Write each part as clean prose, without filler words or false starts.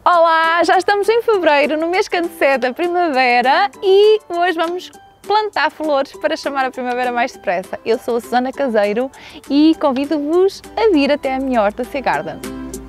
Olá, já estamos em fevereiro, no mês que antecede a primavera e hoje vamos plantar flores para chamar a primavera mais depressa. Eu sou a Susana Caseiro e convido-vos a vir até a minha horta Sea Garden.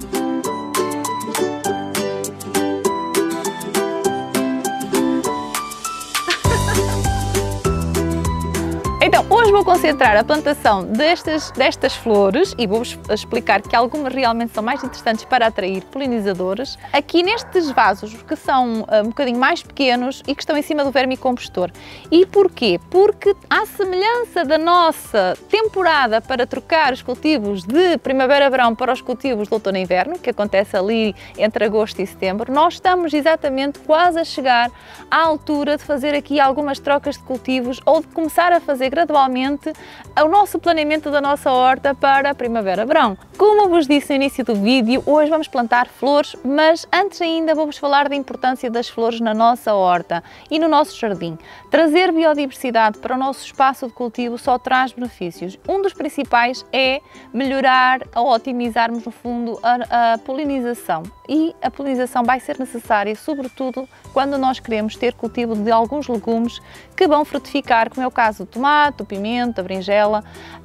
Então, hoje vou concentrar a plantação destas flores e vou-vos explicar que algumas realmente são mais interessantes para atrair polinizadores. Aqui nestes vasos que são um bocadinho mais pequenos e que estão em cima do vermicompostor. E porquê? Porque à semelhança da nossa temporada para trocar os cultivos de primavera-verão para os cultivos de outono e inverno, que acontece ali entre agosto e setembro, nós estamos exatamente quase a chegar à altura de fazer aqui algumas trocas de cultivos ou de começar a fazer gradualmente o nosso planeamento da nossa horta para primavera-verão. Como eu vos disse no início do vídeo, hoje vamos plantar flores, mas antes ainda vou-vos falar da importância das flores na nossa horta e no nosso jardim. Trazer biodiversidade para o nosso espaço de cultivo só traz benefícios. Um dos principais é melhorar ou otimizarmos, no fundo, a polinização. E a polinização vai ser necessária, sobretudo, quando nós queremos ter cultivo de alguns legumes que vão frutificar, como é o caso do tomate, o pimento, a berinjela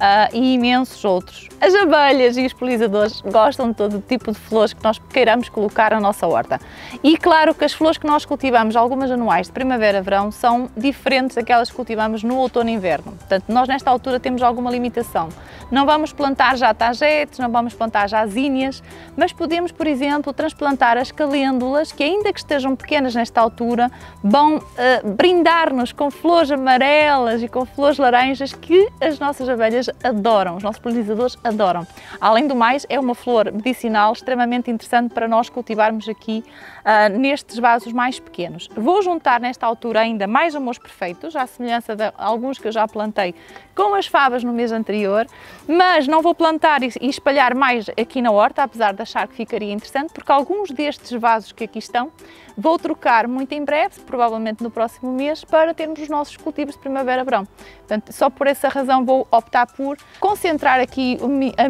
e imensos outros. As abelhas e os polinizadores gostam de todo tipo de flores que nós queiramos colocar na nossa horta. E claro que as flores que nós cultivamos, algumas anuais de primavera-verão, são diferentes daquelas que cultivamos no outono e inverno. Portanto, nós nesta altura temos alguma limitação. Não vamos plantar já tagetes, não vamos plantar já zinnias, mas podemos, por exemplo, transplantar as calêndulas, que ainda que estejam pequenas nesta altura, vão brindar-nos com flores amarelas e com flores laranjas que as nossas abelhas adoram, os nossos polinizadores adoram. Além do mais, é uma flor medicinal extremamente interessante para nós cultivarmos aqui nestes vasos mais pequenos. Vou juntar nesta altura ainda mais amores perfeitos, à semelhança de alguns que eu já plantei com as favas no mês anterior, mas não vou plantar e espalhar mais aqui na horta, apesar de achar que ficaria interessante, porque alguns destes vasos que aqui estão vou trocar muito em breve, provavelmente no próximo mês, para termos os nossos cultivos de primavera-verão. Portanto, só por essa razão vou optar por concentrar aqui a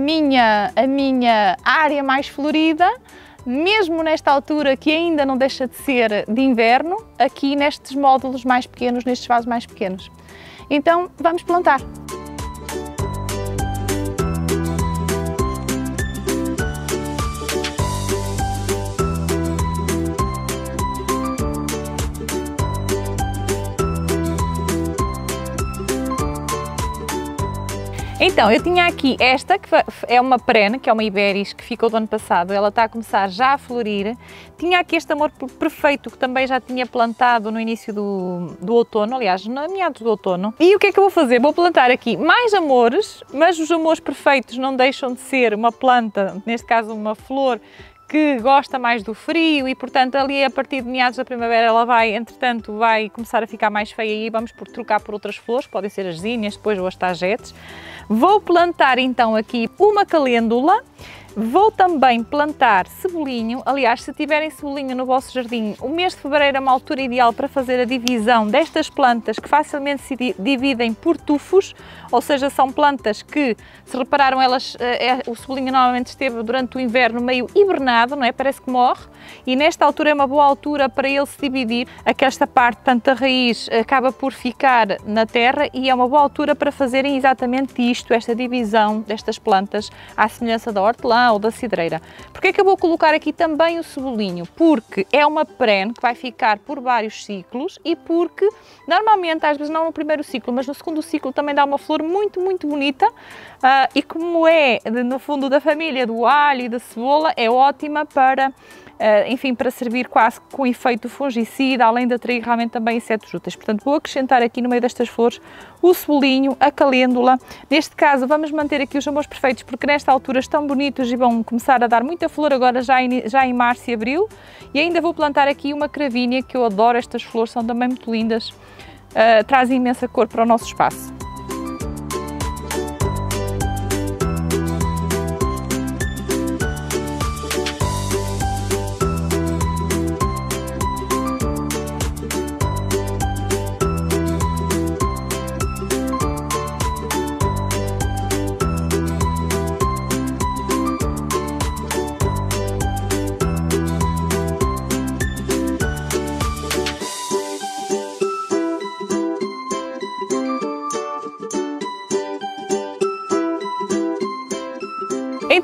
minha área mais florida, mesmo nesta altura que ainda não deixa de ser de inverno, aqui nestes módulos mais pequenos, nestes vasos mais pequenos. Então, vamos plantar. Então, eu tinha aqui esta, que é uma perene, que é uma Iberis, que ficou do ano passado, ela está a começar já a florir. Tinha aqui este amor perfeito, que também já tinha plantado no início do outono, aliás, na meados do outono. E o que é que eu vou fazer? Vou plantar aqui mais amores, mas os amores perfeitos não deixam de ser uma planta, neste caso uma flor, que gosta mais do frio e, portanto, ali a partir de meados da primavera ela vai, entretanto, vai começar a ficar mais feia e vamos trocar por outras flores, podem ser as zinnias, depois ou as tagetes. Vou plantar então aqui uma calêndula. Vou também plantar cebolinho. Aliás, se tiverem cebolinho no vosso jardim, o mês de fevereiro é uma altura ideal para fazer a divisão destas plantas que facilmente se dividem por tufos, ou seja, são plantas que, se repararam, o cebolinho normalmente esteve durante o inverno meio hibernado, não é? Parece que morre, e nesta altura é uma boa altura para ele se dividir. Esta parte, portanto, a raiz acaba por ficar na terra e é uma boa altura para fazerem exatamente isto, esta divisão destas plantas, à semelhança da hortelã ou da cidreira. Porque é que eu vou colocar aqui também o cebolinho? Porque é uma perene que vai ficar por vários ciclos e porque normalmente, às vezes não no primeiro ciclo, mas no segundo ciclo também dá uma flor muito, muito bonita e como é, no fundo, da família do alho e da cebola, é ótima para enfim, para servir quase com efeito fungicida, além de atrair realmente também insetos úteis. Portanto, vou acrescentar aqui no meio destas flores o cebolinho, a calêndula. Neste caso, vamos manter aqui os amores perfeitos, porque nesta altura estão bonitos e vão começar a dar muita flor agora já em março e abril. E ainda vou plantar aqui uma cravínia, que eu adoro estas flores, são também muito lindas, trazem imensa cor para o nosso espaço.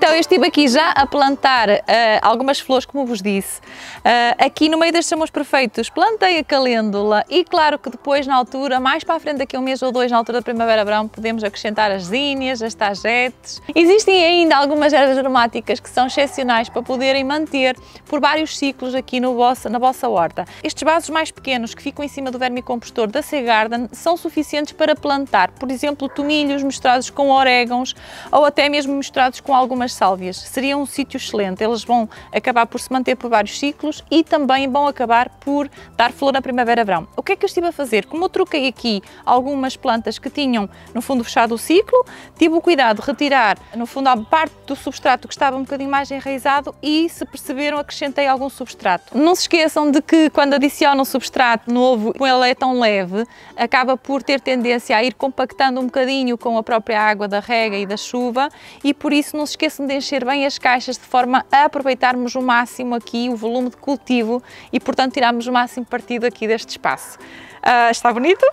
Então eu estive aqui já a plantar algumas flores, como vos disse. Aqui no meio destes chamas perfeitos plantei a calêndula e claro que depois na altura, mais para a frente daqui a um mês ou dois, na altura da primavera-verão, podemos acrescentar as zinnias, as tagetes. Existem ainda algumas ervas aromáticas que são excepcionais para poderem manter por vários ciclos aqui na vossa horta. Estes vasos mais pequenos que ficam em cima do vermicompostor da Seagarden são suficientes para plantar, por exemplo, tomilhos misturados com orégãos ou até mesmo misturados com algumas sálvias. Seria um sítio excelente, eles vão acabar por se manter por vários ciclos e também vão acabar por dar flor na primavera-verão. O que é que eu estive a fazer? Como eu troquei aqui algumas plantas que tinham no fundo fechado o ciclo, tive o cuidado de retirar no fundo a parte do substrato que estava um bocadinho mais enraizado e, se perceberam, acrescentei algum substrato. Não se esqueçam de que quando adicionam substrato novo, como ele é tão leve, acaba por ter tendência a ir compactando um bocadinho com a própria água da rega e da chuva e por isso não se esqueçam de encher bem as caixas de forma a aproveitarmos o máximo aqui o volume de cultivo e portanto tirarmos o máximo partido aqui deste espaço. Está bonito?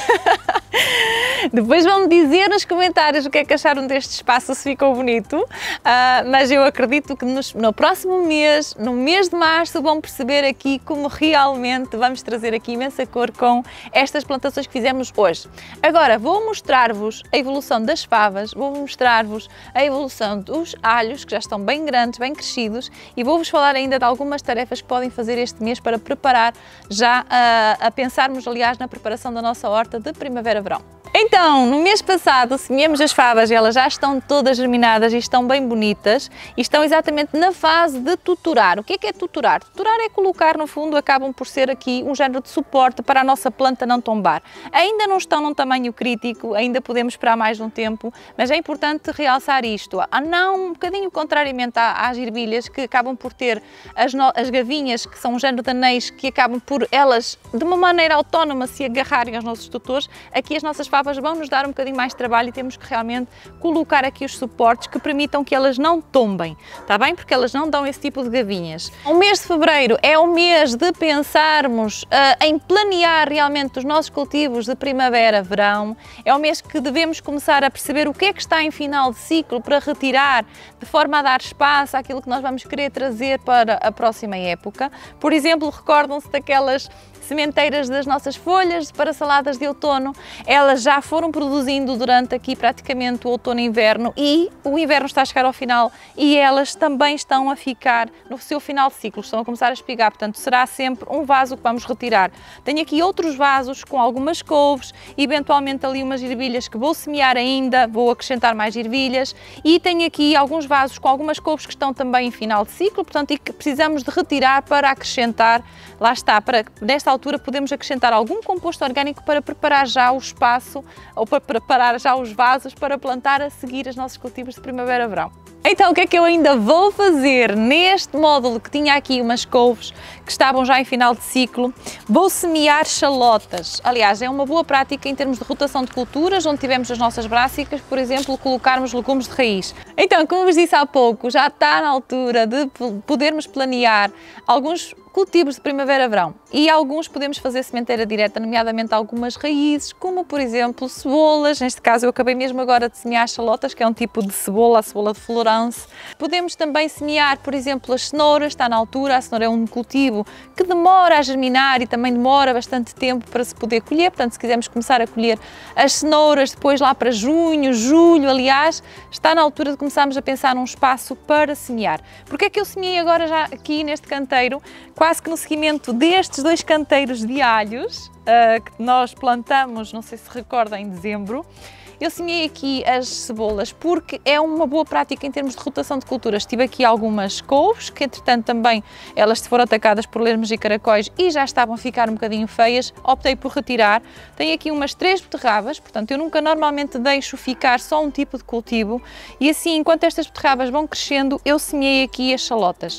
Depois vão-me dizer nos comentários o que é que acharam deste espaço, se ficou bonito, mas eu acredito que no próximo mês, no mês de março, vão perceber aqui como realmente vamos trazer aqui imensa cor com estas plantações que fizemos hoje. Agora vou mostrar-vos a evolução das favas, vou mostrar-vos a evolução dos alhos, que já estão bem grandes, bem crescidos, e vou-vos falar ainda de algumas tarefas que podem fazer este mês para preparar já a pensarmos, aliás, na preparação da nossa horta de primavera-verão. Então, no mês passado semeamos as favas e elas já estão todas germinadas e estão bem bonitas e estão exatamente na fase de tutorar. O que é tutorar? Tutorar é colocar, no fundo, acabam por ser aqui um género de suporte para a nossa planta não tombar. Ainda não estão num tamanho crítico, ainda podemos esperar mais um tempo, mas é importante realçar isto. Não um bocadinho contrariamente às ervilhas, que acabam por ter as gavinhas, que são um género de anéis que acabam por elas, de uma maneira autónoma, se agarrarem aos nossos tutores. Aqui as nossas favas vão nos dar um bocadinho mais de trabalho e temos que realmente colocar aqui os suportes que permitam que elas não tombem, está bem? Porque elas não dão esse tipo de gavinhas. O mês de fevereiro é o mês de pensarmos em planear realmente os nossos cultivos de primavera, verão. É o mês que devemos começar a perceber o que é que está em final de ciclo para retirar, de forma a dar espaço àquilo que nós vamos querer trazer para a próxima época. Por exemplo, recordam-se daquelas sementeiras das nossas folhas para saladas de outono, elas já foram produzindo durante aqui praticamente o outono e inverno e o inverno está a chegar ao final e elas também estão a ficar no seu final de ciclo, estão a começar a espigar, portanto será sempre um vaso que vamos retirar. Tenho aqui outros vasos com algumas couves, eventualmente ali umas ervilhas que vou semear ainda, vou acrescentar mais ervilhas e tenho aqui alguns vasos com algumas couves que estão também em final de ciclo, portanto e que precisamos de retirar para acrescentar, lá está, para nesta altura podemos acrescentar algum composto orgânico para preparar já o espaço ou para preparar já os vasos para plantar a seguir os nossos cultivos de primavera-verão. Então, o que é que eu ainda vou fazer neste módulo que tinha aqui umas couves que estavam já em final de ciclo? Vou semear chalotas. Aliás, é uma boa prática em termos de rotação de culturas, onde tivemos as nossas brássicas, por exemplo, colocarmos legumes de raiz. Então, como vos disse há pouco, já está na altura de podermos planear alguns cultivos de primavera-verão e alguns podemos fazer sementeira direta, nomeadamente algumas raízes, como por exemplo cebolas. Neste caso eu acabei mesmo agora de semear chalotas, que é um tipo de cebola, a cebola de Florence. Podemos também semear, por exemplo, as cenouras, está na altura, a cenoura é um cultivo que demora a germinar e também demora bastante tempo para se poder colher, portanto se quisermos começar a colher as cenouras depois lá para junho, julho, aliás, está na altura de começarmos a pensar num espaço para semear. Porque é que eu semeei agora já aqui neste canteiro, quase que no seguimento destes dois canteiros de alhos que nós plantamos, não sei se recordam, em dezembro. Eu semeei aqui as cebolas porque é uma boa prática em termos de rotação de culturas. Tive aqui algumas couves que entretanto também elas foram atacadas por lesmas e caracóis e já estavam a ficar um bocadinho feias, optei por retirar. Tenho aqui umas 3 beterrabas, portanto eu nunca normalmente deixo ficar só um tipo de cultivo e assim enquanto estas beterrabas vão crescendo eu semeei aqui as chalotas.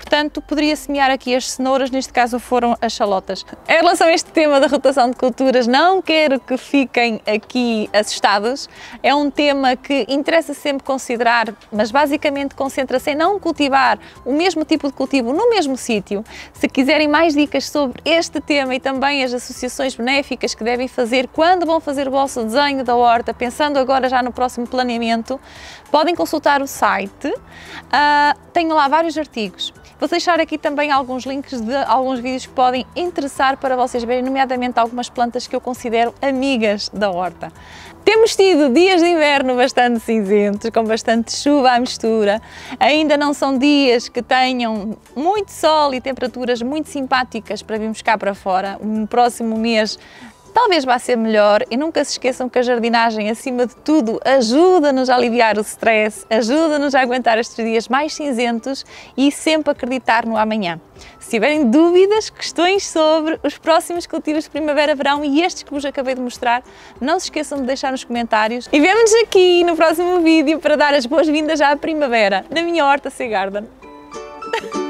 portanto poderia semear aqui as cenouras, neste caso foram as chalotas. Em relação a este tema da rotação de culturas, não quero que fiquem aqui assustados, é um tema que interessa sempre considerar, mas basicamente concentra-se em não cultivar o mesmo tipo de cultivo no mesmo sítio. Se quiserem mais dicas sobre este tema e também as associações benéficas que devem fazer quando vão fazer o vosso desenho da horta, pensando agora já no próximo planeamento, podem consultar o site, tenho lá vários artigos. Vou deixar aqui também alguns links de alguns vídeos que podem interessar para vocês verem, nomeadamente algumas plantas que eu considero amigas da horta. Temos tido dias de inverno bastante cinzentos, com bastante chuva à mistura. Ainda não são dias que tenham muito sol e temperaturas muito simpáticas para virmos cá para fora. No próximo mês talvez vá ser melhor, e nunca se esqueçam que a jardinagem, acima de tudo, ajuda-nos a aliviar o stress, ajuda-nos a aguentar estes dias mais cinzentos e sempre acreditar no amanhã. Se tiverem dúvidas, questões sobre os próximos cultivos de primavera-verão e estes que vos acabei de mostrar, não se esqueçam de deixar nos comentários. E vemo-nos aqui no próximo vídeo para dar as boas-vindas à primavera, na minha horta Seagarden.